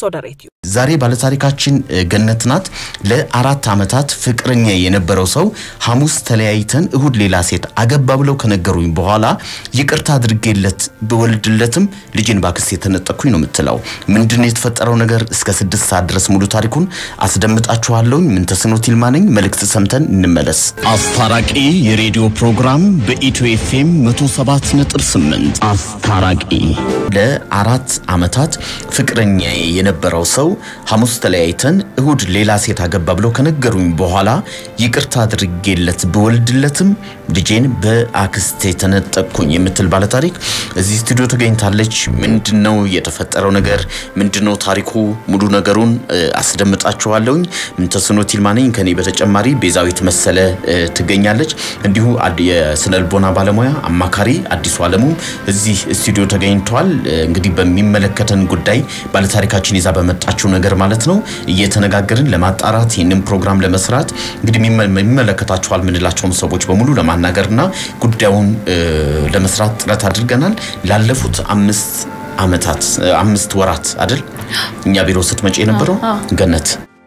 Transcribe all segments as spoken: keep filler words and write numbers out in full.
ሶደሬት ዛሬ ባለታሪካችን ገነት ናት ለአራት አመታት ፍቅረኛ የነበረው ሰው ሐሙስ ተለያይተን እሁድ ሌላ ሴት አገባ ብለው ከነገሩኝ በኋላ ይቅርታ አድርጌለት በወልድለትም ልጅን ባክስ የተነጠኩኝ ነው የምትለው ምንድነው የተፈጠረው ነገር እስከ ስድስት ሰዓት ድረስ ሙሉ ታሪኩን አስደምጣችኋለሁ ምን ተስኖት ይልማነኝ መልእክት ሰምተን እንመለስ አስታራቂ የሬዲዮ ፕሮግራም በኢትዮ ኤፍኤም መቶ ሰባት ነጥብ ስምንት አስታራቂ ለአራት አመታት ፍቅረኛ የነበረው ሰው ሐሙስ ተለያይተን እሁድ ሌላ ሴት አገባ ብለው ከነገሩኝ በኋላ ይቅርታ አድርጌለት በወልድለትም ልጄን በአክስቴ ተነጠቅኩኝ የምትል ባለ ታሪክ እዚህ ስቱዲዮ ተገኝታለች ምንድነው የተፈጠረው ነገር ምንድነው ታሪኩ ሙሉ ነገሩን አስደምጣችኋለሁ ምን ተስኖት ይልማነኝ ከኔ በተጨማሪ ቤዛዊት መሰለ ትገኛለች እንዲሁ የስነልቦና ባለሙያ አማካሪ አዲሱ ዓለሙ እዚህ ስቱዲዮ ተገኝቷል እንግዲህ በሚመለከተን ጉዳይ ባለ ታሪካችን ይዛ በመጣችው ነገር ማለት ነው እየተነጋገርን ለማጣራት ይሄንን ፕሮግራም ለመስራት እንግዲህ የሚመለከታችኋል ምንላቸውም ሰዎች በሙሉ ለማናገርና ጉዳዩን ለመስራት ጥረት አድርገናል ላለፉት አምስት አመታት አምስት ወራት አይደል እኛ ቢሮ ስትመጪ የነበረው ገነት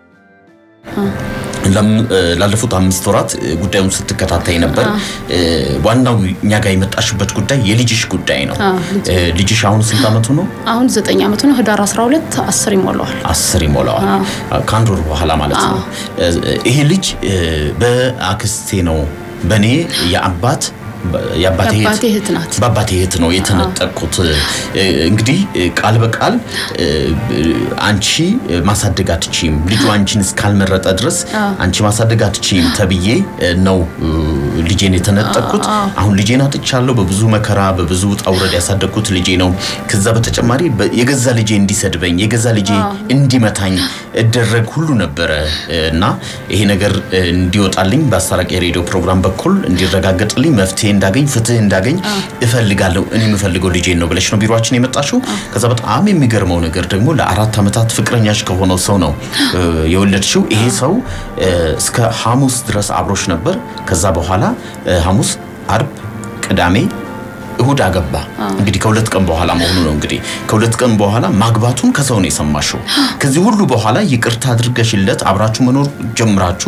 ለም ላለፉት አምስት ወራት ጉዳዩን ስትከታተይ ነበር ዋናው እኛ ጋር የመጣሽበት ጉዳይ የልጅሽ ጉዳይ ነው ልጅሽ አሁን ስንት አመቱ ነው አሁን ዘጠኝ አመቱ ነው ህዳር አስራ ሁለት አስር ይሞላዋል አስር ይሞላዋል ካንዶር በኋላ ማለት ነው ይሄ ልጅ በአክስቴ ነው በኔ የአባት ያባቴ እህት ናት ባባቴ እህት ነው የተነጠቁት እንግዲህ ቃል በቃል አንቺ ማሳደግ አትችይም ልጅ አንቺን እስካልመረጠ ድረስ አንቺ ማሳደግ አትችይም ተብዬ ነው ልጄን የተነጠቁት አሁን ልጄን አጥቻለሁ በብዙ መከራ በብዙ ጣውረድ ያሳደግኩት ልጄ ነው ከዛ በተጨማሪ የገዛ ልጄ እንዲሰድበኝ የገዛ ልጄ እንዲመታኝ እደረግ ሁሉ ነበር እና ይሄ ነገር እንዲወጣልኝ በአስታራቂ ሬዲዮ ፕሮግራም በኩል እንዲረጋገጥልኝ መፍትሄ እንዳገኝ ፍትህ እንዳገኝ እፈልጋለሁ እኔ የምፈልገው ልጄን ነው ብለሽ ነው ቢሮአችን የመጣሽው ከዛ በጣም የሚገርመው ነገር ደግሞ ለአራት አመታት ፍቅረኛሽ ከሆነው ሰው ነው የወለድሽው ይሄ ሰው እስከ ሐሙስ ድረስ አብሮሽ ነበር ከዛ በኋላ ሐሙስ አርብ ቅዳሜ እሁድ አገባ እንግዲህ ከሁለት ቀን በኋላ መሆኑ ነው እንግዲህ ከሁለት ቀን በኋላ ማግባቱን ከሰው ነው የሰማሽው ከዚህ ሁሉ በኋላ ይቅርታ አድርገሽለት አብራችሁ መኖር ጀምራችሁ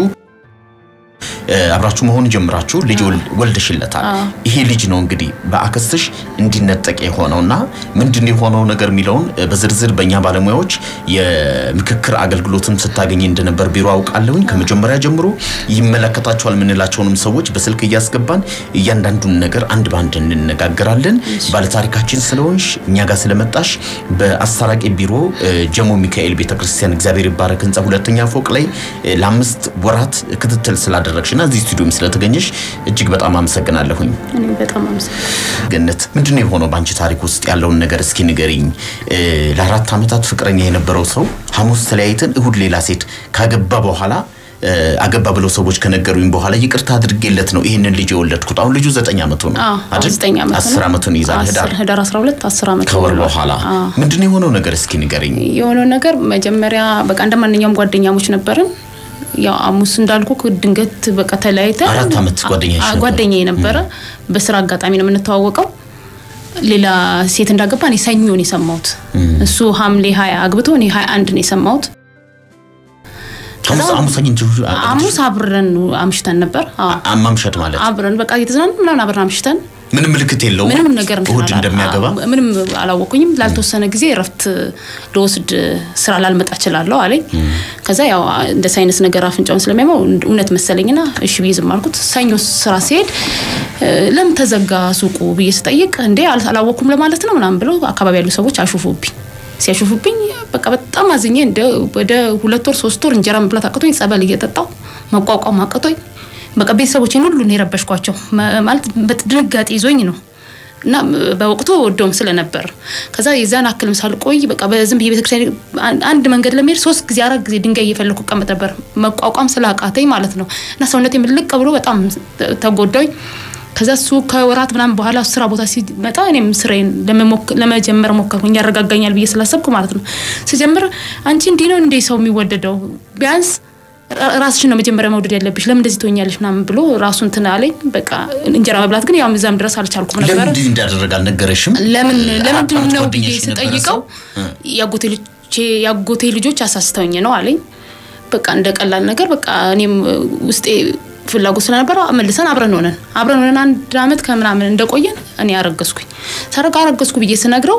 አብራችሁ መሆን ጀምራችሁ ልጅ ወልደሽለታል ይሄ ልጅ ነው እንግዲህ በአክስትሽ እንዲነጠቅ የሆነውና ምንድነው የሆነው ነገር ሚለውን በዝርዝር በእኛ ባለሙያዎች የምክክር አገልግሎትን ስታገኝ እንደነበር ቢሮ አውቃለሁኝ ከመጀመሪያ ጀምሮ ይመለከታቸዋል ምንላቸውንም ሰዎች በስልክ እያስገባን እያንዳንዱን ነገር አንድ ባንድ እንነጋገራለን ባለ ታሪካችን ስለሆንሽ እኛ ጋር ስለመጣሽ በአስታራቂ ቢሮ ጀሞ ሚካኤል ቤተክርስቲያን እግዚአብሔር ይባረክ ህንጻ ሁለተኛ ፎቅ ላይ ለአምስት ወራት ክትትል ስላደረግሽና እዚህ ስቱዲዮም ስለተገኘሽ እጅግ በጣም አመሰግናለሁኝ እኔ በጣም አመሰግናለሁ ገነት ምንድነው የሆነው ባንቺ ታሪክ ውስጥ ያለውን ነገር እስኪ ንገሪኝ ለአራት አመታት ፍቅረኛ የነበረው ሰው ሐሙስ ተለያይተን እሁድ ሌላ ሴት ካገባ በኋላ አገባ ብለው ሰዎች ከነገሩኝ በኋላ ይቅርታ አድርጌለት ነው ይሄንን ልጅ የወለድኩት አሁን ልጁ ዘጠኝ አመቱ ነው አይደል ዘጠኝ አመቱ አስር አመቱን ይዛል ህዳር ህዳር አስራ ሁለት አስር አመቱ ከወር በኋላ ምንድነው የሆነው ነገር እስኪ ንገሪኝ የሆነው ነገር መጀመሪያ በቃ እንደማንኛውም ጓደኛሞች ነበርን ያው አሙስ እንዳልኩ ድንገት በቃ ተለያይተን አራት አመት ጓደኛሽ ጓደኛዬ ነበር በስራ አጋጣሚ ነው የምንተዋወቀው ሌላ ሴት እንዳገባ እኔ ሰኞ ነው የሰማሁት እሱ ሐምሌ ሃያ አግብቶ እኔ ሃያ አንድ ነው የሰማሁት አሙስ አሙስ እንጂ አሙስ አብረን አምሽተን ነበር አማምሸት ማለት አብረን በቃ እየተዝናናን ምናምን አብረን አምሽተን ምንም ምልክት የለውም ምንም ነገር እሁድ እንደሚያገባ ምንም አላወቁኝም ላልተወሰነ ጊዜ ረፍት ለወስድ ስራ ላልመጣ እችላለሁ አለኝ ከዛ ያው እንደ ሳይንስ ነገር አፍንጫውን ስለሚያመው እውነት መሰለኝና እሺ ብዬ ዝም አልኩት ሰኞ ስራ ሲሄድ ለምን ተዘጋ ሱቁ ብዬ ስጠይቅ እንዴ አላወኩም ለማለት ነው ምናምን ብለው አካባቢ ያሉ ሰዎች አሹፉብኝ ሲያሹፉብኝ በቃ በጣም አዝኜ እንደ ወደ ሁለት ወር ሶስት ወር እንጀራ መብላት አቅቶኝ ጸበል እየጠጣው መቋቋም አቅቶኝ በቃ ቤተሰቦቼን ሁሉ ነው የረበሽኳቸው ማለት በድንጋጤ ይዞኝ ነው እና በወቅቱ ወዶም ስለነበር ከዛ የዛን አክል ምሳል ቆይ በቃ በዝም በቤተክርስቲያን አንድ መንገድ ለመሄድ ሶስት ጊዜ አራት ጊዜ ድንጋይ እየፈለኩ ቀመጥ ነበር መቋቋም ስላቃተኝ ማለት ነው እና ሰውነቴ ምልቅ ብሎ በጣም ተጎዳኝ ከዛ እሱ ከወራት ምናምን በኋላ ስራ ቦታ ሲመጣ እኔም ስራዬን ለመጀመር ሞከርኩኝ ያረጋጋኛል ብዬ ስላሰብኩ ማለት ነው ሲጀምር አንቺ እንዴ ነው እንዴ ሰው የሚወደደው ቢያንስ ራስሽን ነው መጀመሪያ መውደድ ያለብሽ ለምን እንደዚህ ትሆኛለሽ ምናምን ብሎ ራሱን ተናለኝ በቃ እንጀራ መብላት ግን ያው ምዛም ድረስ አልቻልኩም ነበር ለምን እንዳደረጋል ነገረሽም ለምን ለምን ነው ብዬ ስጠይቀው ያጎቴ ልጅ ያጎቴ ልጆች አሳስተውኝ ነው አለኝ በቃ እንደቀላል ነገር በቃ እኔም ውስጤ ፍላጎት ስለነበረ መልሰን አብረን ሆነን አብረን ሆነን አንድ አመት ከምናምን እንደቆየን እኔ አረገዝኩኝ ሰረጋ አረገዝኩ ብዬ ስነግረው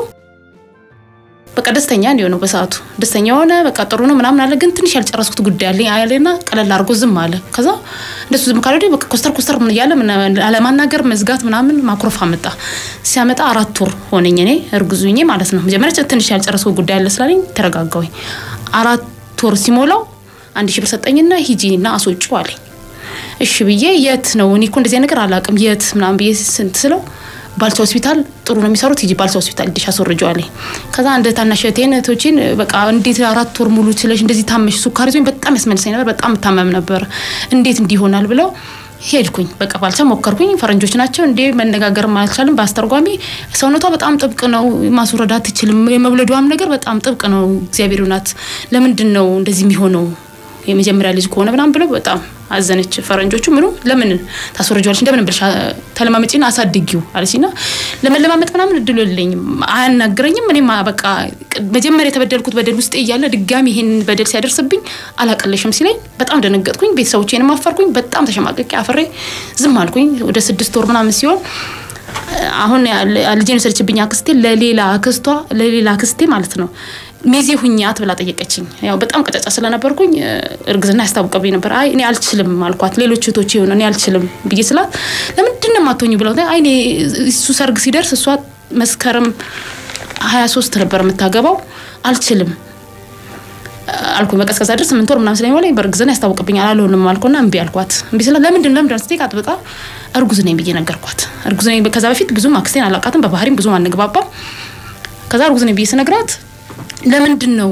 በቃ ደስተኛ ነው በሰዓቱ ደስተኛ ሆነ በቃ ጥሩ ነው ምናምን አለ ግን ትንሽ ያልጨረስኩት ጉዳይ አለኝ አያለና ቀለል አርጎ ዝም አለ ከዛ እንደሱ ዝም ካለ በቃ ኮስተር ኮስተር ምን ያለ ምን አለማናገር መዝጋት ምናምን ማክሮፋ መጣ ሲያመጣ አራት ወር ሆነኝ እኔ እርግዙኝ ማለት ነው መጀመሪያ ትንሽ ያልጨረስኩት ጉዳይ አለ ስላለኝ ተረጋጋሁኝ አራት ወር ሲሞላው አንድ ሺህ ብር ሰጠኝና ሂጂና አስወጪው አለኝ እሺ ብዬ የት ነው እኔ እኮ እንደዚህ ነገር አላቅም የት ምናምን ብዬ ስንት ስለው ባልቻ ሆስፒታል ጥሩ ነው የሚሰሩት ሂጂ ባልቻ ሆስፒታል ዲሽ አስወርጂው አለኝ ከዛ አንድ ታናሸቴን እህቶችን በቃ እንዴት አራት ወር ሙሉ ስለሽ እንደዚህ ታመሽ ሱካር ይዞኝ በጣም ያስመልሰኝ ነበር በጣም ታመም ነበር እንዴት እንዲሆናል ብለው ሄድኩኝ በቃ ባልቻ ሞከርኩኝ ፈረንጆች ናቸው እንዴ መነጋገር ማልቻልም ባስተርጓሚ ሰውነቷ በጣም ጥብቅ ነው ማስወረዳት ትችልም የመብለዷም ነገር በጣም ጥብቅ ነው እግዚአብሔር ይሁናት ለምንድን ነው እንደዚህ የሚሆነው የመጀመሪያ ልጅ ከሆነ ምናምን ብለው በጣም አዘነች ፈረንጆቹ ምኑ ለምን ታስወርጃለሽ እንደምን ብለሽ ተለማመጪና አሳድጊው አለሲና ለመለማመጥ ምናምን እድልልኝም አያናግረኝም እኔማ በቃ መጀመሪያ የተበደልኩት በደል ውስጥ ይያለ ድጋሚ ይሄን በደል ሲያደርስብኝ አላቀለሽም ሲለኝ በጣም ደነገጥኩኝ ቤተሰቦቼንም አፈርኩኝ በጣም ተሸማቀቄ አፈሬ ዝም አልኩኝ ወደ ስድስት ወር ምናምን ሲሆን አሁን ልጄን ሰርችብኛ አክስቴ ለሌላ አክስቷ ለሌላ አክስቴ ማለት ነው ሜዜ ሁኛት ብላ ጠየቀችኝ ያው በጣም ቀጫጫ ስለነበርኩኝ እርግዝና ያስታውቀብኝ ነበር አይ እኔ አልችልም አልኳት ሌሎች እህቶቼ ሆነ እኔ አልችልም ብዬ ስላት ለምንድን ነው ማቶኝ ብለው አይ እኔ እሱ ሰርግ ሲደርስ እሷ መስከረም ሃያ ሶስት ነበር የምታገባው አልችልም አልኩኝ በቃ እስከዛ ድረስ ስምንት ወር ምናምን ስለሚሞላኝ በእርግዝና ያስታውቀብኝ አላለውንም አልኩና እምቢ አልኳት እምቢ ስላት ለምንድን ነው ለምንድን ስትይቃት በቃ እርጉዝ ነኝ ብዬ ነገርኳት እርጉዝ ነኝ ከዛ በፊት ብዙም አክስቴን አላቃተም በባህሪም ብዙም አንግባባም ከዛ እርጉዝ ነኝ ብዬ ስነግራት ለምንድን ነው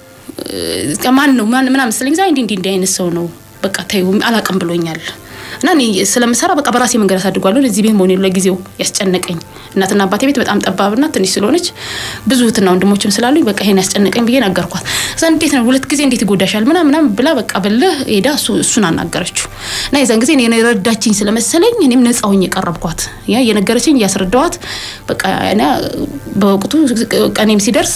ማን ነው ማን ምናምን ስለኝ ዛይ እንዴ እንዴ አይነት ሰው ነው በቃ ታዩ አላቀም ብሎኛል እና እኔ ስለምሰራ በቃ በራሴ መንገድ አሳድጓለሁ እዚህ ቤት ሞኔ ለጊዜው ያስጨነቀኝ እናትና አባቴ ቤት በጣም ጠባብና ትንሽ ስለሆነች ብዙ እህትና ወንድሞችም ስላሉኝ በቃ ይሄን ያስጨነቀኝ ብዬ ነገርኳት ዘን እንዴት ነው ሁለት ጊዜ እንዴት ይጎዳሻል ምናምን ምናምን ብላ በቃ በለ ሄዳ እሱን አናገረችው እና የዛን ጊዜ እኔ ረዳችኝ ስለመሰለኝ እኔም ነፃውኝ የቀረብኳት ያ የነገረችኝ ያስረዳዋት በቃ እኔ በወቅቱ ቀኔም ሲደርስ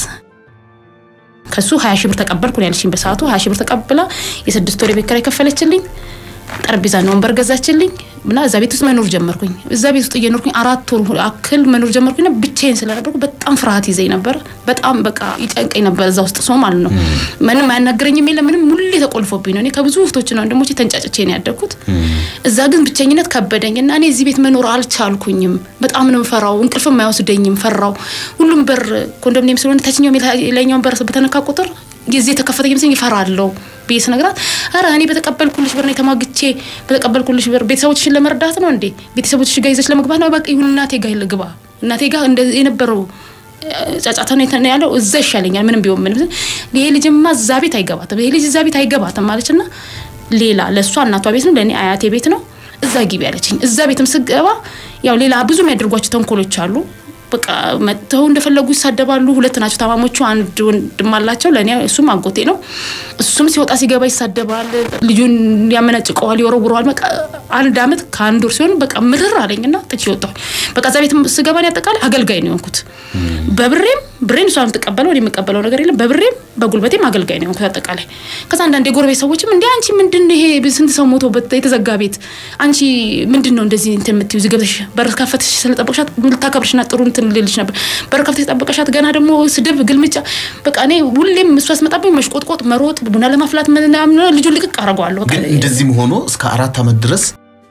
ከሱ ሃያ ሺህ ብር ተቀበልኩ ያልሽኝ በሰዓቱ ሃያ ሺህ ብር ተቀበላ የስድስት ወር ቤት ኪራይ ከፈለችልኝ ጠረጴዛና ወንበር ገዛችልኝ እና እዛ ቤት ውስጥ መኖር ጀመርኩኝ እዛ ቤት ውስጥ እየኖርኩኝ አራት ወር አክል መኖር ጀመርኩኝ እና ብቻዬን ስለነበርኩ በጣም ፍርሃት ይዘኝ ነበር በጣም በቃ ይጨንቀኝ ነበር እዛ ውስጥ ሰው ማለት ነው ምንም አያናግረኝም የለም ምንም ሙሉ ተቆልፎብኝ ነው እኔ ከብዙ ወፍቶች ነው እንደሞቼ ተንጫጭቼ ነው ያደኩት እዛ ግን ብቻኝነት ከበደኝና እኔ እዚህ ቤት መኖር አልቻልኩኝም በጣም ነው ፈራው እንቅልፍም ማይወስደኝም ፈራው ሁሉም በር ኮንዶሚኒየም ስለሆነ ታችኛው ላይኛው በር በተነካ ቁጥር ጊዜ ተከፈተኝ መስኝ ይፈራለው ቢስ ነገራት አረ እኔ በተቀበልኩልሽ ብር ነው ተማግቼ በተቀበልኩልሽ ብር ቤተሰቦችሽን ለመርዳት ነው እንዴ ቤተሰቦችሽ ጋር ይዘሽ ለመግባት ነው በቃ ይሁን እናቴ ጋር ልግባ እናቴ ጋር እንደ የነበረው ጫጫታ ነው ያለው እዛ ይሻለኛል ምንም ቢሆን ምንም ይሄ ልጅማ እዛ ቤት አይገባትም ይሄ ልጅ እዛ ቤት አይገባትም ማለችና ሌላ ለሷ እናቷ ቤት ነው ለኔ አያቴ ቤት ነው እዛ ግቢ ያለችኝ እዛ ቤትም ስገባ ያው ሌላ ብዙ የሚያደርጓቸው ተንኮሎች አሉ በቃ መተው እንደፈለጉ ይሳደባሉ ሁለት ናቸው ታማሞቹ አንድ ወንድም አላቸው ለኔ እሱም አጎቴ ነው እሱም ሲወጣ ሲገባ ይሳደባል ልጁን ያመነጭቀዋል ይወረውረዋል በቃ አንድ አመት ካንድ ወር ሲሆን በቃ ምርር አለኝና ጥቼ ወጣሁ በቃ እዛ ቤት ስገባን ያጠቃለ አገልጋይ ነው እንኩት በብሬም ብሬን ሷን ተቀበለው እኔ መቀበለው ነገር የለም በብሬም በጉልበቴም አገልጋይ ነው እንኩት አጠቃላይ ከዛ አንድ አንድ የጎረቤት ሰዎችም እንዴ አንቺ ምንድነው ይሄ ስንት ሰው ሞቶበት የተዘጋ ቤት አንቺ ምንድነው እንደዚህ እንትን የምትይው ዝገብሽ በር ከፈትሽ ስለጠበቅሻት ልታከብርሽና ጥሩ ልልሽ ነበር በረከፍት ተጠበቀሻት ገና ደግሞ ስድብ ግልምጫ በቃ እኔ ሁሌም መስዋስ መጣብኝ መሽቆጥቆጥ መሮጥ ቡና ለማፍላት ምናምን ልጁ ልቅቅ አረጋዋለሁ በቃ እንደዚህም ሆኖ እስከ አራት አመት ድረስ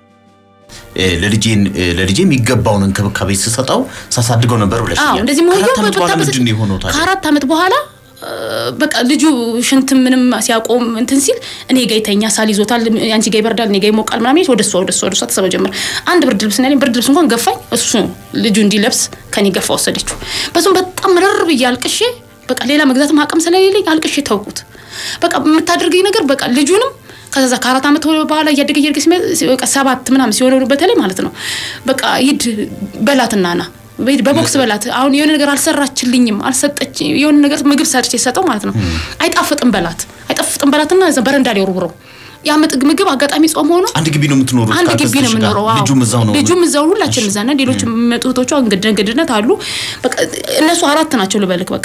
ለልጄን ለልጄ የሚገባውን እንክብካቤ ሲሰጣው ሳሳድገው ነበር ብለሽ አዎ እንደዚህ ሞዮ ከአራት አመት በኋላ በቃ ልጁ ሽንት ምንም ሲያቆም እንትን ሲል እኔ ጋይተኛ ሳሊዞታል አንቺ ጋር ይበርዳል እኔ ጋር ይሞቃል ምናምን ወደሱ ወደሱ ወደሱ ተሰበው ጀመር አንድ ብርድ ልብስ ነኝ ብርድ ልብስ እንኳን ገፋኝ እሱ ልጁ እንዲለብስ ከኔ ገፋ ወሰደችው በሱም በጣም ረር በያልቅሽ በቃ ሌላ መግዛት ማቀም ስለሌለኝ አልቅሽ ተውቁት በቃ የምታደርገኝ ነገር በቃ ልጁንም ከዛ ከአራት አመት በኋላ ያደገ ይርግስ በቃ ሰባት ምናምን ሲሆነው በተለይ ማለት ነው በቃ ይድ በላትናና በቦክስ በላት አሁን የሆነ ነገር አልሰራችልኝም አልሰጠች የሆነ ነገር ምግብ ሰርቼ ሰጠው ማለት ነው አይጣፍጥም በላት አይጣፍጥም በላትና እዛ በረንዳ ላይ ወርውረው ያመጥ ምግብ አጋጣሚ ጾም ሆኖ አንድ ግቢ ነው የምትኖሩት አንድ ግቢ ነው የምንኖረው ልጁም እዛው ነው ልጁም እዛው ሁላችን እዛ ነን ሌሎች መጥቶቶቹ እንግድነግድነት አሉ በቃ እነሱ አራት ናቸው ልበልክ በቃ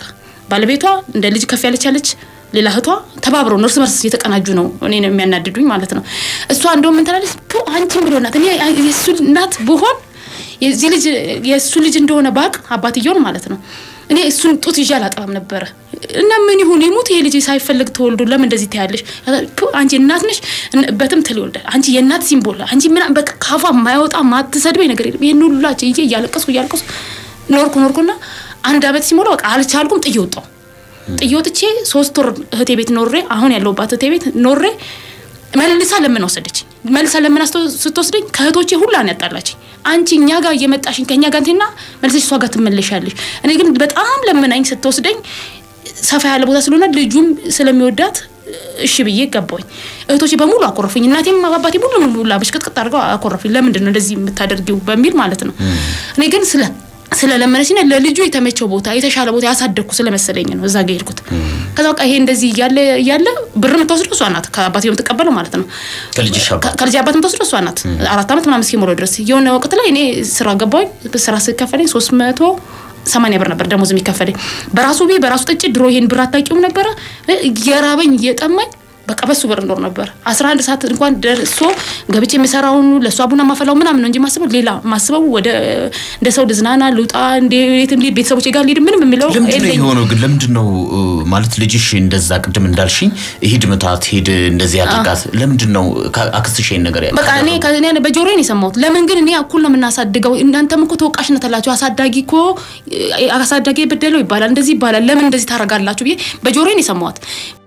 ባለቤቷ እንደ ልጅ ከፍ ያለች ያለች ሌላ እህቷ ተባብረው ነርስ መርስ የተቀናጁ ነው እኔ ነው የሚያናድዱኝ ማለት ነው እሷ እንደውም ምን ትላለች አንቺም ብሎናት እኔ የሱ እናት ብሆን የዚህ ልጅ የሱ ልጅ እንደሆነ ባቅ አባትየው ማለት ነው እኔ እሱን ጡት ይዣ አላጠባም ነበር እና ምን ይሁን ይሙት ይሄ ልጅ ሳይፈልግ ተወልዶ ለምን እንደዚህ ታያለሽ አንቺ እናት ነሽ በትም ተልወልደ አንቺ የእናት ሲምቦል አንቺ ምን በቃ ካፋ ማይወጣ ማትሰድበኝ ነገር የለም ይሄን ሁሉ ላጭ ይዬ ያለቀስኩ ያለቀስኩ ኖርኩ ኖርኩና አንድ አመት ሲሞላ በቃ አልቻልኩም ጥዬ ወጣሁ ጥዬ ወጥቼ ሶስት ወር እህቴ ቤት ኖሬ አሁን ያለውባት እህቴ ቤት ኖሬ መልሳ ለምን ወሰደች መልሳ ለምን ስትወስደኝ ከእህቶቼ ሁሉ አነጣላችኝ አንቺኛ ጋር የመጣሽኝ ከኛ ጋር እንትና መልሰሽ እሷ ጋር ትመለሻለሽ እኔ ግን በጣም ለምናኝ ስትወስደኝ ሰፋ ያለ ቦታ ስለሆነ ልጁም ስለሚወዳት እሺ ብዬ ገባኝ እህቶቼ በሙሉ አቆረፉኝ እናቴም አባባቴ ሙሉ ሙሉ አብሽቅጥቅጥ አድርገው አቆረፉኝ ለምንድን ነው እንደዚህ የምታደርጊው በሚል ማለት ነው እኔ ግን ስለ ስለለመነሽና ለልጁ የተመቸው ቦታ የተሻለ ቦታ ያሳደኩ ስለመሰለኝ ነው እዛ ጋር ሄድኩት ከዛ በቃ ይሄ እንደዚህ ያለ ያለ ብር ምትወስደው እሷ ናት ከአባቴ የምትቀበለው ማለት ነው ከልጅሽ አባት ከልጅ አባት ምትወስደው እሷ ናት አራት አመት ምናምን እስኪሞላው ድረስ የሆነ ወቅት ላይ እኔ ስራ ገባኝ ስራ ስከፈለኝ ሶስት መቶ ሰማንያ ብር ነበር ደሞዝ የሚከፈለኝ በራሱ ቤ በራሱ ጥጭ ድሮ ይሄን ብር አጣቂው ነበር የራበኝ የጠማኝ በቃ በሱ ብር እንደር ነበር አስራ አንድ ሰዓት እንኳን ደርሶ ገብቼ መሰራውን ለሷ ቡና ማፈላው ምናምን ነው እንጂ ማስበው ሌላ ማስበው ወደ እንደ ሰው ድዝናና ልውጣ እንደ የትም ልጅ ቤተሰቦቼ ጋር ልሄድ ምንም የሚለው ለምን ነው ግን ለምን ነው ማለት ልጅሽ እንደዛ ቅድም እንዳልሽኝ ሄድ መታት ሄድ እንደዚህ ያድርጋት ለምን ነው አክስሽ ይሄን ነገር ያለው በቃ እኔ ከኔ በጆሮዬ ነው ሰማሁት ለምን ግን እኔ አኩል ነው የምናሳድገው እናንተም እኮ ተወቃሽነት አላችሁ አሳዳጊ እኮ አሳዳጊ በደለው ይባላል እንደዚህ ይባላል ለምን እንደዚህ ታረጋላችሁ ብዬ በጆሮዬ ነው ሰማሁት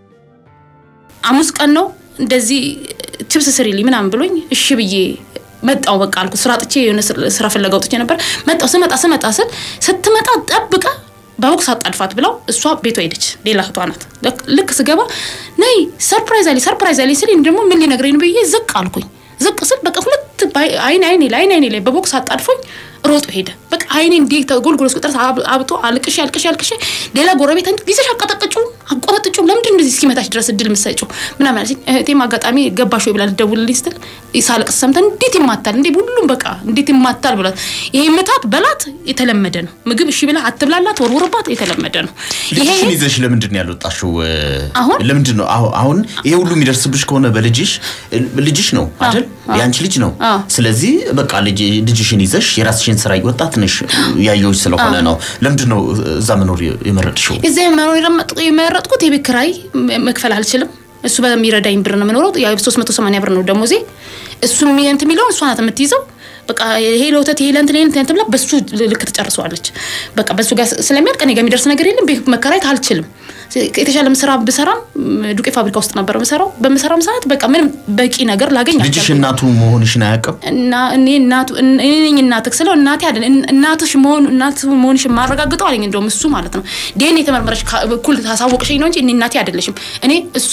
አሙስ ቀን ነው እንደዚህ ቺፕስ ስሪሊ ምናምን ብሎኝ እሺ ብዬ መጣው በቃ አልኩ ስራ ጥቼ የሆነ ስራ ፍለጋው ጥቼ ነበር መጣው ስመጣ ስመጣ ስል ስትመጣ ጠብቃ በቦክስ አጣልፋት ብለው እሷ ቤቷ ሄደች ሌላ እህቷ ናት ልክ ስገባ ነይ ሰርፕራይዝ አሊ ሰርፕራይዝ አሊ ስል እንደሞ ምን ሊነግረኝ ነው ብዬ ዝቅ አልኩኝ ዝቅ ስል በቃ ሁለት አይን አይኔ ላይ አይን አይኔ ላይ በቦክስ አጣልፎኝ ሮጦ ሄደ በቃ አይኔ እንዴ ተጎልጎልስ ቁጥር አብጦ አልቅሽ አልቅሽ አልቅሽ ሌላ ጎረቤት እንዲዘሽ አቀጠቀጩ አቆረጥጩ ለምንድን እንደዚህ እስኪመታሽ ድረስ እድል መስጠው ምናምን አለኝ እቴም አጋጣሚ ገባሽ ወይ ብላ ደውልልኝ ስትል ይሳልቅ ሰምተን እንዴት ይማታል እንዴ ሁሉም በቃ እንዴት ይማታል ብሏት ይሄ መታት በላት የተለመደ ነው ምግብ እሺ ብላ አትብላላት ወርወርባት የተለመደ ነው ይሄ ይዘሽ ለምንድን ነው ያልወጣሽው ለምንድን ነው አሁን ይሄ ሁሉ የሚደርስብሽ ከሆነ በልጅሽ ልጅሽ ነው አይደል ያንቺ ልጅ ነው ስለዚህ በቃ ልጅ ልጅሽን ይዘሽ የራስሽን ስራ ይወጣት ነሽ ያየውሽ ስለሆነ ነው ለምንድን ነው እዛ መኖር የመረጥሽው እዛ መኖር የመረጥኩት የቤት ኪራይ መክፈል አልችልም እሱ በሚረዳኝ ብር ነው የምኖረው ያ ሶስት መቶ ሰማንያ ብር ነው ደሞዜ እሱ እንት የሚለው እሷ ናት የምትይዘው በቃ ይሄ ለውተት ይሄ ለእንት ለእንት እንት ብላ በሱ ልክ ተጨርሰዋለች በቃ በሱ ጋር ስለሚያልቅ እኔ ጋር የሚደርስ ነገር የለም ቤት መከራየት አልችልም የተሻለም ስራ ብሰራም ዱቄ ፋብሪካ ውስጥ ነበር መሰራው በመሰራም ሰዓት በቃ ምንም በቂ ነገር ላገኝ አልቻልኩም ልጅሽ እናቱ መሆንሽን አያውቅም እና እኔ እናቱ እኔ እናትክ ስለው እናቴ አይደል እናትሽ መሆን እናቱ መሆንሽን ማረጋግጠው አለኝ እንደውም እሱ ማለት ነው ዲኤንኤ ተመርመረሽ ኩል ታሳወቅሽኝ ነው እንጂ እኔ እናቴ አይደለሽም እኔ እሷ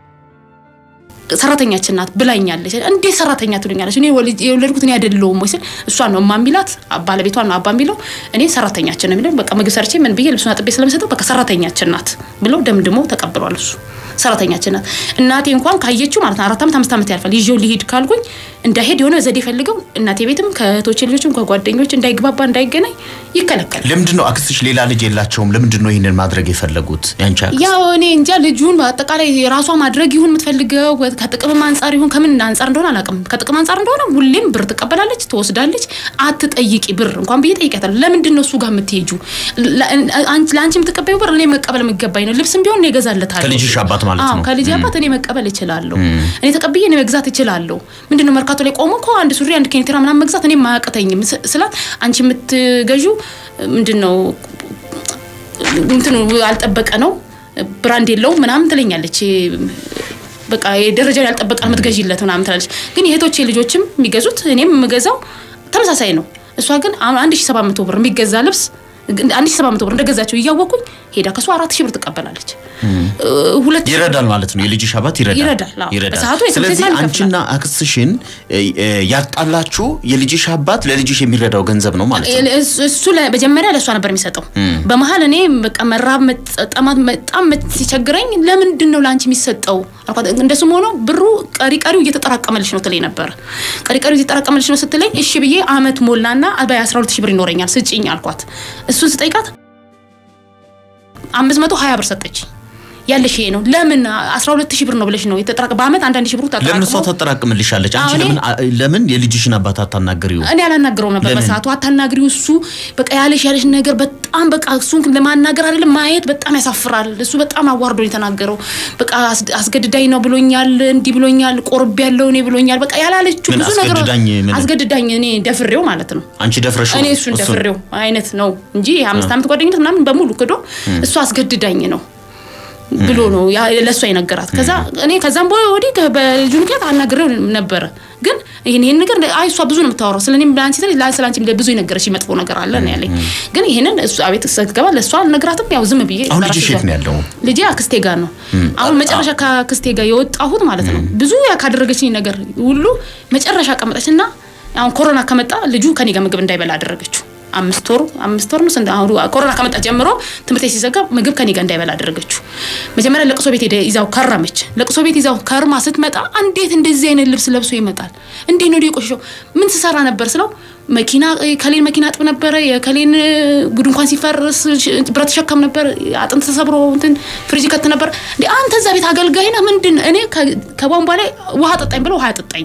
ሰራተኛችን ናት ብላኛለች እንዴ ሰራተኛ ትሉኛለች እኔ የወለድኩት እኔ አይደለሁም ወይስ እሷ ነው ማሚላት ባለቤቷ ነው አባሚለው እኔ ሰራተኛችን ነው የሚለው በቃ ምግብ ሰርቼ ምን ብዬ ልብሱን አጥቤ ስለምሰጠው በቃ ሰራተኛችን ናት ብሎ ደምድሞ ተቀብሏል እሱ ሰራተኛችን ናት እናቴ እንኳን ካየችው ማለት ነው አራት አመት አምስት አመት ያልፋል ይዤው ሊሄድ ካልኩኝ እንዳይሄድ የሆነ ዘዴ ፈልገው እናቴ ቤትም ከቶቼ ልጆችም ከጓደኞች እንዳይግባባ እንዳይገናኝ ይከለከል ለምንድን ነው አክስሽ ሌላ ልጅ የላቸውም ለምንድን ነው ይሄንን ማድረግ የፈለጉት ያንቺ አክስ ያው እኔ እንጃ ልጁን በአጠቃላይ ራሷ ማድረግ ይሁን የምትፈልገው ከጥቅም አንፃር ይሁን ከምን አንፃር እንደሆነ አላውቅም ከጥቅም አንፃር እንደሆነ ሁሌም ብር ትቀበላለች ትወስዳለች አትጠይቂ ብር እንኳን ብዬ ጠይቃታለሁ ለምንድን ነው እሱ ጋር የምትሄጁ አንቺ ላንቺ የምትቀበዩ ብር እኔ መቀበል የምገባኝ ነው ልብስም ቢሆን እኔ ገዛለታለሁ ከልጅሽ አባት ማለት ነው ከልጅ አባት እኔ መቀበል እችላለሁ እኔ ተቀብዬ እኔ መግዛት እችላለሁ ምንድነው መርካቶ ላይ ቆሞ እኮ አንድ ሱሪ አንድ ኬኔትራ ምናምን መግዛት እኔ ማያቀተኝም ስላት አንቺ የምትገዡ ምንድነው እንትኑ አልጠበቀ ነው ብራንድ የለው ምናምን ትለኛለች በቃ የደረጃ ያልጠበቀ የምትገዢለት ምናምን ትላለች ግን የእህቶቼ ልጆችም የሚገዙት እኔም የምገዛው ተመሳሳይ ነው እሷ ግን አንድ ሺህ ሰባት መቶ ብር የሚገዛ ልብስ አንድ ሺህ ሰባት መቶ ብር እንደገዛቸው እያወቁኝ ሄዳ ከሷ አራት ሺህ ብር ተቀበላለች ሁለት ይረዳል ማለት ነው የልጅሽ አባት ይረዳል ይረዳል ስለዚህ አንቺና አክስሽን ያጣላችሁ የልጅሽ አባት ለልጅሽ የሚረዳው ገንዘብ ነው ማለት ነው እሱ በመጀመሪያ ለሷ ነበር የሚሰጠው በመሃል እኔ በቃ መራብ መጣማት በጣም ሲቸግረኝ ለምንድን ነው ላንቺ የሚሰጠው እንደሱ ሆኖ ብሩ ቀሪ ቀሪው እየተጠራቀመልሽ ነው ትለኝ ነበር ቀሪ ቀሪው እየተጠራቀመልሽ ነው ስትለኝ እሺ ብዬ አመት ሞላና በአስራ ሁለት ሺህ ብር ይኖረኛል ስጪኝ አልኳት እሱን ስጠይቃት አምስት መቶ ሀያ ብር ሰጠች ያለሽ ይሄ ነው ለምን አስራ ሁለት ሺህ ብር ነው ብለሽ ነው የተጠራቀ በአመት አንድ አንድ ሺህ ብር ተጠራቀ ለምን ሰው ተጠራቀምልሻለች አንቺ ለምን ለምን የልጅሽን አባት አታናግሪው እኔ አላናግረው ነበር በሰዓቱ አታናግሪው እሱ በቃ ያለሽ ያለሽ ነገር በጣም በቃ እሱን ለማናገር አይደለም ማየት በጣም ያሳፍራል እሱ በጣም አዋርዶ የተናገረው በቃ አስገድዳኝ ነው ብሎኛል እንዲ ብሎኛል ቆርብ ያለው እኔ ብሎኛል በቃ ያላለችው ብዙ ነገር አስገድዳኝ እኔ ደፍሬው ማለት ነው አንቺ ደፍረሽ እኔ እሱን ደፍሬው አይነት ነው እንጂ አምስት አመት ጓደኝነት ምናምን በሙሉ ከዶ እሱ አስገድዳኝ ነው ብሎ ነው ለሷ ይነገራት ከዛ እኔ ከዛም ቦይ ወዲ በጁንከት አናግረው ነበር ግን ይሄን ይሄን ነገር አይሷ ብዙ ነው የምታወራው ስለኔም ባንቺ ተሪ ላንቺ ብዙ ይነገርሽ ይመጥፎ ነገር አለ ነው ያለኝ ግን ይሄንን እሱ አቤት ሰገባ ለሷ ነግራትም ያው ዝም ብዬ አሁን ልጅ ሼት ነው ያለው ልጅ አክስቴ ጋር ነው አሁን መጨረሻ ከአክስቴ ጋር የወጣሁት ማለት ነው ብዙ ያካደረገችኝ ነገር ሁሉ መጨረሻ ቀመጠችና አሁን ኮሮና ከመጣ ልጁ ከኔ ጋር ምግብ እንዳይበላ አደረገችው አምስት ወር አምስት ወር ነው ሰንዳ አሁን ኮሮና ከመጣ ጀምሮ ትምርቴ ሲዘጋ ምግብ ከኔ ጋር እንዳይበላ አደረገችው መጀመሪያ ለቅሶ ቤት ሄደ ይዛው ከራመች ለቅሶ ቤት ይዛው ከርማ ስትመጣ እንዴት እንደዚህ አይነት ልብስ ለብሶ ይመጣል እንዴ ነው ዲቆሽው ምን ተሰራ ነበር ስለው መኪና ከሌን መኪና አጥብ ነበር የከሌን ጉድ እንኳን ሲፈርስ ብረት ተሸከም ነበር አጥንት ተሰብሮ እንትን ፍሪጅ ከተ ነበር እንዴ አንተ እዛ ቤት አገልጋይና ምንድን እኔ ከቧንቧ ላይ ውሃ ጠጣኝ ብለው ውሃ ጠጣኝ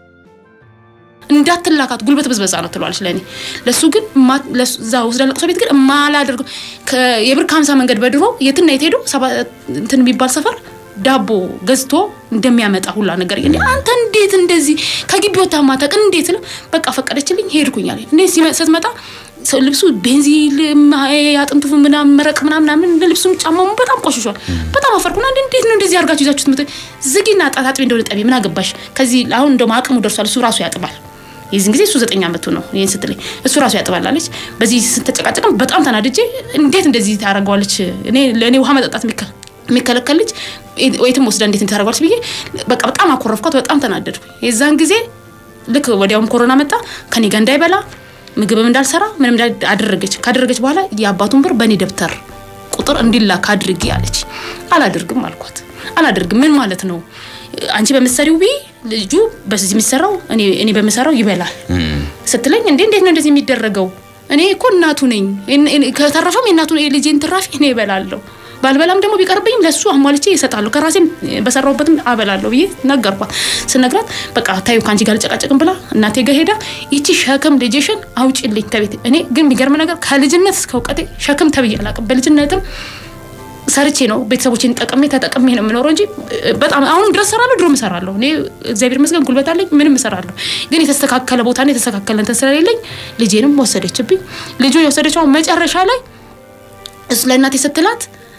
እንዳትላካት ጉልበት በዝበዛ ነው ትሏልሽ ለኔ ለሱ ግን ለዛው ስለለቅሶ ቤት ግን ማላደርግ የብር ሃምሳ መንገድ በድሮ የትና የትሄዱ እንትን የሚባል ሰፈር ዳቦ ገዝቶ እንደሚያመጣ ሁላ ነገር እንዴ አንተ እንዴት እንደዚህ ከግቢው ታማታ እንዴት በቃ ፈቀደችልኝ ሄድኩኛል እንዴ ሲመጣ ሰው ልብሱ ቤንዚል ያጥንቱ ምናምን መረቅ ምናምን ልብሱም ጫማው በጣም ቆሽሿል በጣም አፈርኩና እንዴት ነው እንደዚህ አርጋችሁ ይዛችሁት ምት ዝጊና ጣጣጥቢ እንደሆነ ጠቢ ምን አገባሽ ከዚህ አሁን እንደው ማቅሙ ደርሷል እሱ ራሱ ያጥባል ይዝን ጊዜ እሱ ዘጠኝ አመቱ ነው ይሄን ስትለኝ እሱ ራሱ ያጥባላለች በዚህ ስትጨቃጨቅም በጣም ተናድጄ እንዴት እንደዚህ ታረጋዋለች እኔ ለኔ ውሃ መጣጣት ሚከል ሚከለከልች ወይትም ወስዳ እንዴት ታረጋዋለች ብዬ በቃ በጣም አኮረፍኳት በጣም ተናደድኩ የዛን ጊዜ ልክ ወዲያውም ኮሮና መጣ ከኔ ጋር እንዳይበላ ምግብም እንዳልሰራ ምንም አደረገች ካደረገች በኋላ ያባቱን ብር በኔ ደብተር ቁጥር እንዲላክ አድርጊ አለች አላደርግም አልኳት አላደርግም ምን ማለት ነው አንቺ በመሰሪው ቢ ልጁ በዚህ የሚሰራው እኔ እኔ በመሰራው ይበላል ስትለኝ እንዴ እንዴት ነው እንደዚህ የሚደረገው እኔ እኮ እናቱ ነኝ ከተረፈም እናቱ ልጄን ትራፊ እኔ ይበላለሁ ባልበላም ደግሞ ቢቀርብኝም ለሱ አሟልቼ ይሰጣሉ ከራሴም በሰራውበትም አበላለሁ ብዬ ነገርኳት ስነግራት በቃ ታዩ ካንቺ ጋር ጨቃጨቅም ብላ እናቴ ጋር ሄዳ ይቺ ሸክም ልጄሽን አውጪልኝ ከቤት እኔ ግን የሚገርም ነገር ከልጅነት እስከ እውቀቴ ሸክም ተብዬ አላቅም በልጅነትም ሰርቼ ነው ቤተሰቦቼን ተጠቅሜ ተጠቅሜ ነው የምኖረው እንጂ በጣም አሁን ድረስ ሰራለሁ ድሮ መሰራለሁ እኔ እግዚአብሔር ይመስገን ጉልበት አለኝ ምንም መሰራለሁ ግን የተስተካከለ ቦታ ነው የተስተካከለ እንትን ስለሌለኝ ልጄንም ወሰደችብኝ ልጁ የወሰደችው መጨረሻ ላይ እሱ ለእናቴ ስትላት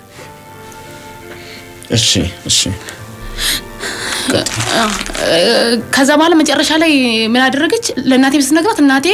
እሺ እሺ ከዛ በኋላ መጨረሻ ላይ ምን አደረገች ለእናቴ ስትነግራት እናቴ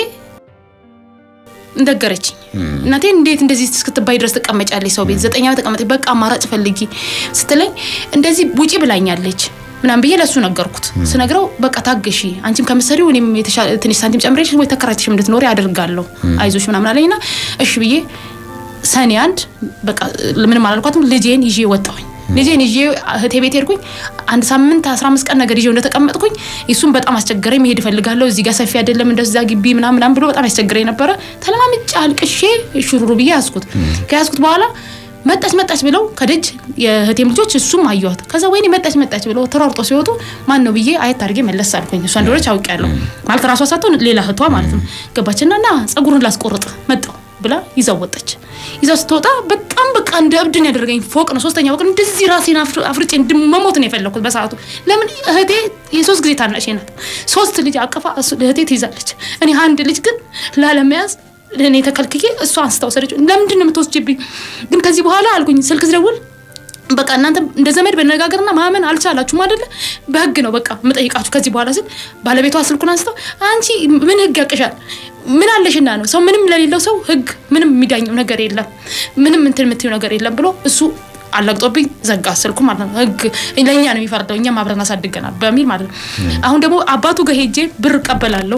እንደገረች እናቴ እንዴት እንደዚህ እስክትባይ ድረስ ተቀመጫለች ሰው ቤት ዘጠኝ አመት ተቀመጠች በቃ አማራጭ ፈልጊ ስትለኝ እንደዚህ ውጪ ብላኛለች ምናም ብዬ ለሱ ነገርኩት ስነግረው በቃ ታገሺ አንቺም ከመሰሪው እኔም የተሻለ ትንሽ ሳንቲም ጨምሬሽ ወይ ተከራይተሽ እንድትኖሪ አደርጋለሁ አይዞሽ ምናምን አለኝና እሺ ብዬ ሰኔ አንድ በቃ ምንም አላልኳትም ልጄን ይዤ ወጣሁኝ ልጄን ይዤ እህቴ ቤት ሄድኩኝ አንድ ሳምንት አስራ አምስት ቀን ነገር ይዤው እንደተቀመጥኩኝ እሱም በጣም አስቸገረኝ መሄድ ፈልጋለሁ እዚህ ጋር ሰፊ አይደለም እንደዛ ግቢ ምናምን ምናምን ብሎ በጣም አስቸገረኝ ነበር ተለማምጬ አልቅሼ ሹሩሩ ብዬ ያስኩት ከያስኩት በኋላ መጣች መጣች ብለው ከደጅ የህቴም ልጆች እሱም አዩት ከዛ ወይኔ መጣች መጣች ብለው ተራርጦ ሲወጡ ማን ነው ብዬ አየት አድርጌ መለስ አልኩኝ እሷ እንደሆነች አውቄያለሁ ማለት ራሷ ሳትሆን ሌላ እህቷ ማለት ነው ገባችና ና ጸጉሩን ላስቆርጥ መጣው ብላ ይዛው ወጣች ይዛው ስትወጣ በጣም በቃ እንደ እብድን ያደረገኝ ፎቅ ነው ሶስተኛው ወቅ እንደዚህ ራሴን አፍርጬ እንደመሞት ነው የፈለኩት በሰዓቱ ለምን እህቴ የሶስት ጊዜ ታናሽ ናት ሶስት ልጅ አቀፋ እህቴ ትይዛለች እኔ አንድ ልጅ ግን ላለመያዝ ለኔ ተከልክዬ እሷ አንስታው ሰረች ለምንድን ነው የምትወስጂብኝ ግን ከዚህ በኋላ አልኩኝ ስልክ ዝደውል በቃ እናንተ እንደ ዘመድ በነጋገርና ማመን አልቻላችሁ ማለት በህግ ነው በቃ መጠይቃችሁ ከዚህ በኋላ ሲል ባለቤቷ ስልኩን አንስታው አንቺ ምን ህግ ያቀሻል ምን አለሽና ነው ሰው ምንም ለሌለው ሰው ህግ ምንም የሚዳኘው ነገር የለም ምንም እንትን የምትይው ነገር የለም ብሎ እሱ አላግጦብኝ ዘጋ ስልኩ ማለት ነው ህግ ለኛ ነው የሚፈርደው እኛም አብረን አሳድገናል በሚል ማለት ነው አሁን ደግሞ አባቱ ጋር ሄጄ ብር ቀበላለሁ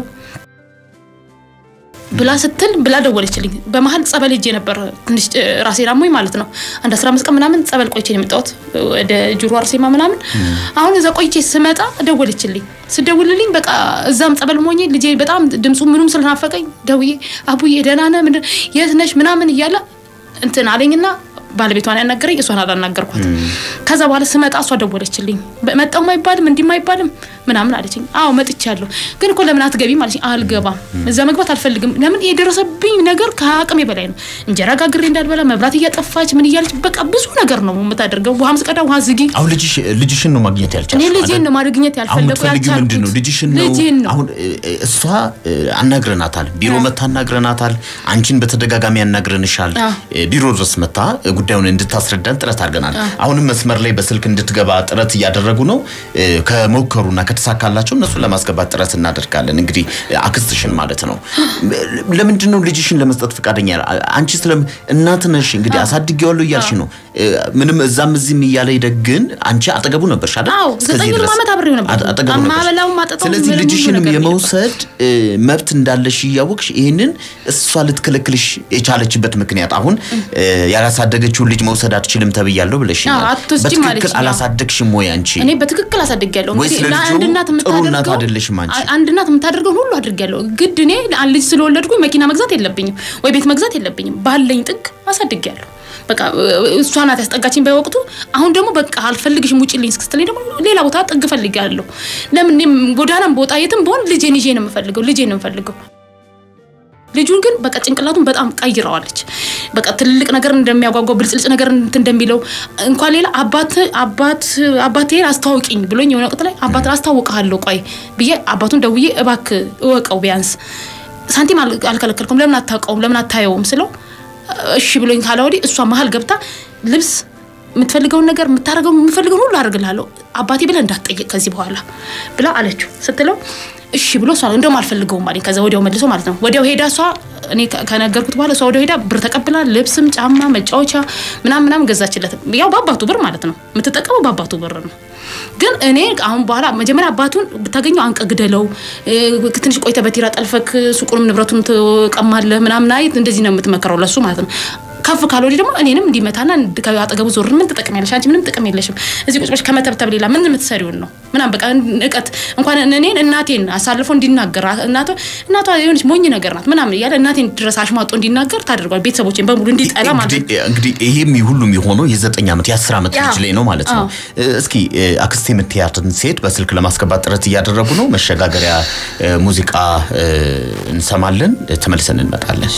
ብላ ስትል ብላ ደወለችልኝ በመሃል ጸበል ሄጄ ነበር ትንሽ ራሴን አሞኝ ማለት ነው አንድ አስራ አምስት ቀን ምናምን ጸበል ቆይቼ ነው የመጣሁት ወደ ጁሩ አርሴማ ምናምን አሁን እዛ ቆይቼ ስመጣ ደወለችልኝ ስደውልልኝ በቃ እዛም ጸበል ሞኝ ልጄ በጣም ድምጹ ምኑም ስለናፈቀኝ ደውዬ አቡዬ ደህና ነህ ምን የት ነሽ ምናምን ይያላ እንትን አለኝና ባለቤቷን ያናገረኝ እሷን አላናገርኳት ከዛ በኋላ ስመጣ እሷ ደወለችልኝ መጣው ማይባልም እንዲ ማይባልም ምናምን አለችኝ አዎ መጥቻለሁ ግን እኮ ለምን አትገቢም አለችኝ አልገባም እዛ መግባት አልፈልግም ለምን የደረሰብኝ ነገር ከአቅሜ በላይ ነው እንጀራ ጋግሬ እንዳልበላ መብራት እያጠፋች ምን እያለች በቃ ብዙ ነገር ነው የምታደርገው ውሃም ስቀዳ ውሃ ዝጊ አሁን ልጅሽ ልጅሽን ነው ማግኘት ያልቻልሽ እኔ ልጄን ነው ማግኘት ያልፈለኩ ያልቻልኩት ነው ልጅሽን ነው አሁን እሷ አናግረናታል ቢሮ መታ አናግረናታል አንቺን በተደጋጋሚ ያናግረንሻል ቢሮ ድረስ መታ ጉዳዩን እንድታስረዳን ጥረት አድርገናል አሁንም መስመር ላይ በስልክ እንድትገባ ጥረት ያደረጉ ነው ከሞከሩና ከተሳካላቸው እነሱ ለማስገባት ጥረት እናደርጋለን እንግዲህ አክስትሽን ማለት ነው ለምንድን ነው ልጅሽን ለመስጠት ፈቃደኛ አንቺ ስለም እናት ነሽ እንግዲህ አሳድጌዋለሁ እያልሽ ነው ምንም እዛም እዚህም እያለ ይደግን አንቺ አጠገቡ ነበርሽ አይደል ስለዚህ ድረስ አመት አብሬው ነበር አማበላው ማጠጣው ስለዚህ ልጅሽንም የመውሰድ መብት እንዳለሽ ያወቅሽ ይሄንን እሷ ልትከለክልሽ የቻለችበት ምክንያት አሁን ያላሳደገችው ልጅ መውሰድ አትችልም ተብያለሁ ብለሽኛል በትክክል አላሳደግሽም ወይ አንቺ እኔ በትክክል አሳድጌያለሁ እንግዲህ ለአንድ እናት የምታደርገው አይደለሽም አንቺ አንድ እናት የምታደርገው ሁሉ አድርጌያለሁ ግድ እኔ ልጅ ስለወለድኩኝ መኪና መግዛት የለብኝም ወይ ቤት መግዛት የለብኝም ባለኝ ጥግ አሳድጌያለሁ በቃ እሷ ናት ያስጠጋችኝ በወቅቱ አሁን ደግሞ በቃ አልፈልግሽም ውጪልኝ እስክትለኝ ደግሞ ሌላ ቦታ ጥግ ፈልጋለሁ ለምን እኔ ጎዳናም ቦታ የትም በሆን ልጄን ይዤ ነው የምፈልገው ልጄን ነው የምፈልገው ልጁን ግን በቃ ጭንቅላቱን በጣም ቀይራዋለች በቃ ትልቅ ነገር እንደሚያጓጓው ብልጽልጽ ነገር እንደሚለው እንኳን ሌላ አባት አባት አባቴን አስተዋውቂኝ ብሎኝ የሆነ ወቅት ላይ አባት አስተዋውቀሃለሁ ቆይ ብዬ አባቱን ደውዬ እባክ እወቀው ቢያንስ ሳንቲም አልከለከልኩም ለምን አታውቀውም ለምን አታየውም ስለው እሺ ብሎኝ ካላወዲ እሷ መሃል ገብታ ልብስ የምትፈልገውን ነገር የምታረገው የምፈልገው ሁሉ አድርግልሃለሁ አባቴ ብለ እንዳትጠይቅ ከዚህ በኋላ ብላ አለችው ስትለው እሺ ብሎ ሷ እንደውም አልፈልገውም ማለት ከዛ ወዲያው መልሶ ማለት ነው ወዲያው ሄዳ ሷ እኔ ከነገርኩት በኋላ ሷ ወዲያው ሄዳ ብር ተቀብላ ልብስም ጫማ መጫወቻ ምናምን ምናምን ገዛችለት ያው ባባቱ ብር ማለት ነው የምትጠቀመው ባባቱ ብር ነው ግን እኔ አሁን በኋላ መጀመሪያ አባቱን ብታገኘው አንቀግደለው ትንሽ ቆይተ በቲራ ጠልፈክ ሱቁንም ንብረቱን ተቀማለህ ምናምን አይት እንደዚህ ነው የምትመከረው ለሱ ማለት ነው ከፍ ካሎዲ ደግሞ እኔንም እንዲመታና ከአጠገቡ ዞር ምን ተጠቅመያለሽ አንቺ ምንም ጥቅም የለሽም እዚህ ቁጭ ብለሽ ከመተብተብ ሌላ ምን የምትሰሪውን ነው ምናም በቃ ንቀት እንኳን እኔን እናቴን አሳልፎ እንዲናገር እናቷ እናቷ የሆነች ሞኝ ነገር ናት ምናም ያለ እናቴን ድረስ አሽማጦ እንዲናገር ታደርጓል ቤተሰቦቼን በሙሉ እንዲጠላ ማለት እንግዲህ ይሄም ሁሉም የሆነው የዘጠኝ አመት የአስር አመት ልጅ ላይ ነው ማለት ነው እስኪ አክስቴ ምትያትን ሴት በስልክ ለማስገባት ጥረት እያደረጉ ነው መሸጋገሪያ ሙዚቃ እንሰማለን ተመልሰን እንመጣለን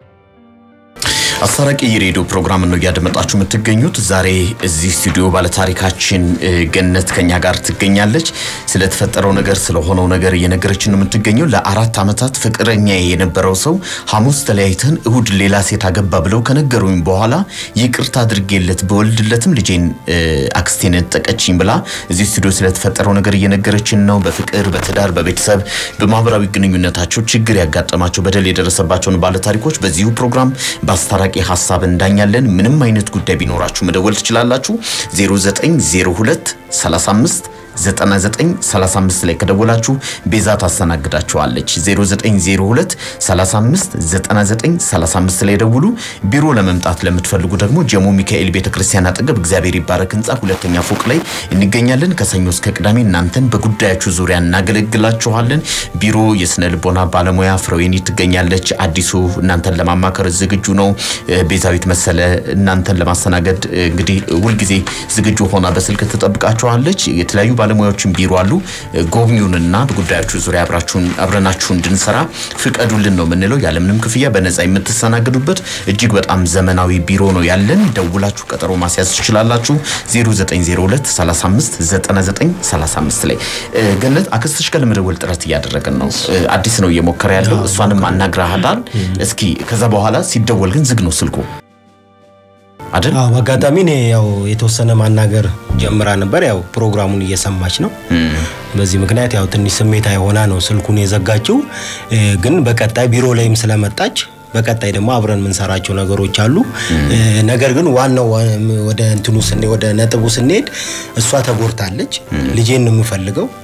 አስታራቂ የሬዲዮ ፕሮግራም ነው ያደመጣችሁ የምትገኙት ዛሬ እዚህ ስቱዲዮ ባለ ታሪካችን ገነት ከኛ ጋር ትገኛለች ስለተፈጠረው ነገር ስለሆነው ነገር እየነገረችን ነው የምትገኘው ለአራት አመታት ፍቅረኛ የነበረው ሰው ሐሙስ ተለያይተን እሁድ ሌላ ሴት አገባ ብለው ከነገሩኝ በኋላ ይቅርታ አድርጌለት በወልድለትም ልጄን አክስቴን ተጠቀችኝ ብላ እዚህ ስቱዲዮ ስለተፈጠረው ነገር እየነገረችን ነው በፍቅር በትዳር በቤተሰብ በማህበራዊ ግንኙነታቸው ችግር ያጋጠማቸው በደል የደረሰባቸው ባለ ታሪኮች በዚሁ ፕሮግራም ባስታራ ሐሳብ እንዳኛለን ምንም አይነት ጉዳይ ቢኖራችሁ መደወል ትችላላችሁ zero nine zero two three five ዘጠና ዘጠኝ ሰላሳ አምስት ላይ ከደወላችሁ ቤዛ ታስተናግዳችኋለች zero nine zero two three five ዘጠና ዘጠኝ ሰላሳ አምስት ላይ ደውሉ ቢሮ ለመምጣት ለምትፈልጉ ደግሞ ጀሞ ሚካኤል ቤተክርስቲያን አጠገብ እግዚአብሔር ይባረክ ህንጻ ሁለተኛ ፎቅ ላይ እንገኛለን ከሰኞ እስከ ቅዳሜ እናንተን በጉዳያችሁ ዙሪያ እናገለግላችኋለን ቢሮ የስነ ልቦና ባለሙያ ፍሮይኒ ትገኛለች አዲሱ እናንተን ለማማከር ዝግጁ ነው ቤዛዊት መሰለ እናንተን ለማስተናገድ እንግዲህ ሁሉ ጊዜ ዝግጁ ሆና በስልክ ተጠብቃችኋለች የተለያዩ ባለሙያዎችን ቢሮ አሉ ጎብኙንና በጉዳያችሁ ዙሪያ አብራችሁን አብረናችሁ እንድንሰራ ፍቀዱልን ነው ምንለው ያለምንም ክፍያ በነፃ የምትሰናገዱበት እጅግ በጣም ዘመናዊ ቢሮ ነው ያለን ደውላችሁ ቀጠሮ ማስያዝ ትችላላችሁ zero nine zero two three five ዘጠና ዘጠኝ ሰላሳ አምስት ላይ ገነት አክስትሽ ጋር ለመደወል ጥረት እያደረገን ነው አዲስ ነው እየሞከረ ያለው እሷንም አናግራሃዳል እስኪ ከዛ በኋላ ሲደወል ግን ዝግ ነው ስልኩ አይደል አዎ አጋጣሚ ነው ያው የተወሰነ ማናገር ጀምራ ነበር ያው ፕሮግራሙን እየሰማች ነው በዚህ ምክንያት ያው ትንሽ ስሜታዊ ሆና ነው ስልኩን የዘጋችው ግን በቀጣይ ቢሮ ላይም ስለመጣች በቀጣይ ደግሞ አብረን ምን ሰራቸው ነገሮች አሉ ነገር ግን ዋናው ወደ እንትኑ ስኔ ወደ ነጥቡ ስንሄድ እሷ ተጎርታለች ልጄን ነው የምፈልገው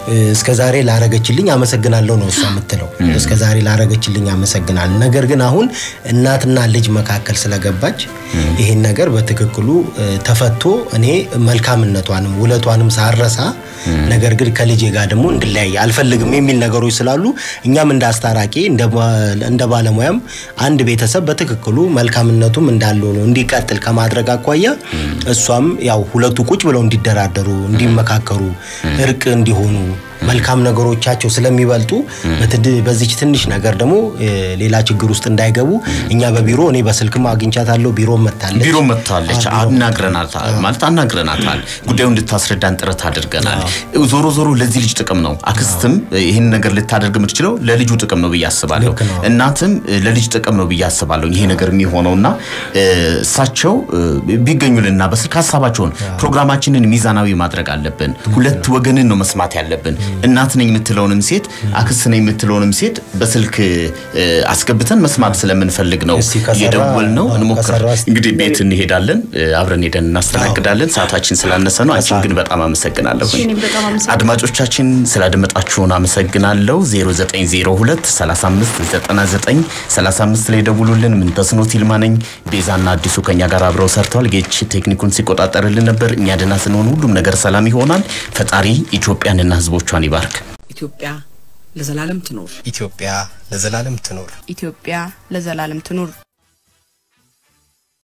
እስከዛሬ ላረጋችልኝ አመሰግናለሁ ነው እሷ የምትለው እስከዛሬ ላረጋችልኝ አመሰግናል ነገር ግን አሁን እናትና ልጅ መካከል ስለገባች ይሄን ነገር በትክክሉ ተፈቶ እኔ መልካምነቷንም ውለቷንም ሳረሳ ነገር ግን ከልጄ ጋር ደሞ እንድላይ አልፈልግም የሚል ነገሮች ስላሉ እኛም እንዳስታራቂ እንደ እንደ ባለሙያም አንድ ቤተሰብ በትክክሉ መልካምነቱም እንዳለው ነው እንዲቀጥል ከማድረግ አቋያ እሷም ያው ሁለቱ ቁጭ ብለው እንዲደራደሩ እንዲመካከሩ እርቅ እንዲሆኑ መልካም ነገሮቻቸው ስለሚበልጡ በዚች ትንሽ ነገር ደሞ ሌላ ችግር ውስጥ እንዳይገቡ እኛ በቢሮ እኔ በስልክም አግኝቻታለሁ ቢሮ መጣለች ቢሮ መጣለች አናግረናታል ማለት አናግረናታል ጉዳዩ እንድታስረዳን ጥረት አድርገናል ዞሮ ዞሮ ለዚህ ልጅ ጥቅም ነው አክስትም ይሄን ነገር ልታደርግ የምትችለው ለልጁ ጥቅም ነው በያስባለሁ እናትም ለልጅ ጥቅም ነው በያስባለሁ ይሄ ነገር የሚሆነውና እሳቸው ቢገኙልና በስልክ ሐሳባቸውን ፕሮግራማችንን ሚዛናዊ ማድረግ አለብን ሁለት ወገንን ነው መስማት ያለብን እናት ነኝ የምትለውንም ሴት አክስት ነኝ የምትለውንም ሴት በስልክ አስገብተን መስማት ስለምንፈልግ ነው የደወልነው እንሞክር እንግዲህ ቤት እንሄዳለን አብረን ሄደን እናስተናግዳለን ሰዓታችን ስላነሰ ነው አንቺን ግን በጣም አመሰግናለሁ አድማጮቻችን ስላደመጣችሁን አመሰግናለሁ ዜሮ ዘጠኝ ዜሮ ሁለት ሰላሳ አምስት ዘጠና ዘጠኝ ሰላሳ አምስት ላይ ደውሉልን ምን ተስኖት ይልማነኝ ቤዛና አዲሱ ከኛ ጋር አብረው ሰርተዋል ጌች ቴክኒኩን ሲቆጣጠርልን ነበር እኛ ደና ስንሆን ሁሉም ነገር ሰላም ይሆናል ፈጣሪ ኢትዮጵያንና ህዝቦቿን ይባርክ ኢትዮጵያ ለዘላለም ትኖር ኢትዮጵያ ለዘላለም ትኖር ኢትዮጵያ ለዘላለም ትኖር